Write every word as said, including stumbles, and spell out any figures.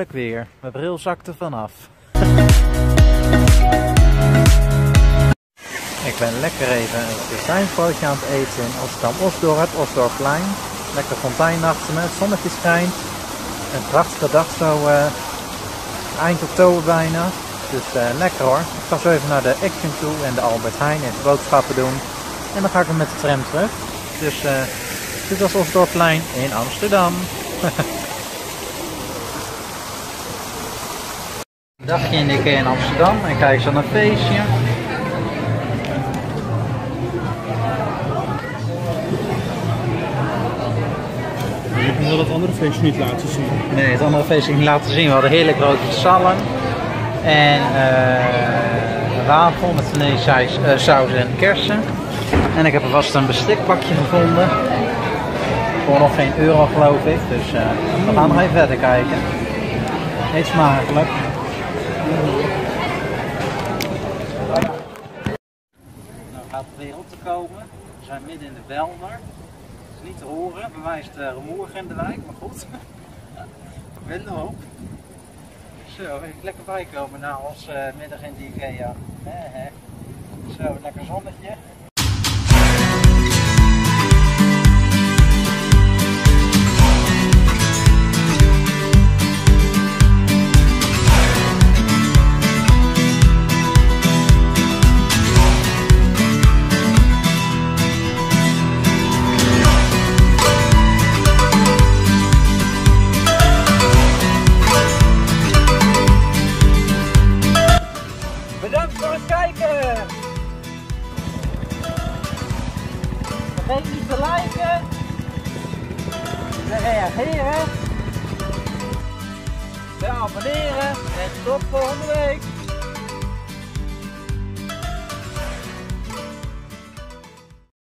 heerlijk weer. Mijn bril zakte vanaf. Ik ben lekker even een tuinfoutje aan het eten in Amsterdam-Osdorp, Osdorpplein. Lekker fontein achter me, het zonnetje schijnt. Een prachtige dag zo uh, eind oktober bijna. Dus uh, lekker hoor. Ik ga zo even naar de Action toe en de Albert Heijn even boodschappen doen. En dan ga ik weer met de tram terug. Dus uh, dit was Osdorpplein in Amsterdam. Een dagje in de keer in Amsterdam en kijk eens aan een feestje. Je wil het andere feestje niet laten zien. Nee, het andere feestje niet laten zien. We hadden heerlijk rode zalm en uh, een wafel met Venetiaans uh, saus en kersen. En ik heb alvast een bestikpakje gevonden. Voor nog geen euro geloof ik. Dus uh, we gaan nog even verder kijken. Eet smakelijk. Nou gaat het weer op te komen. We zijn midden in de Belmer. Het is niet te horen, bij mij is het uh, rumoerig in de wijk, maar goed. Wend op. Zo, even lekker bijkomen na ons uh, middag in de IKEA. He, he. Zo, lekker zonnetje. Bedankt voor het kijken! Vergeet niet te liken, te reageren, te abonneren en tot volgende week!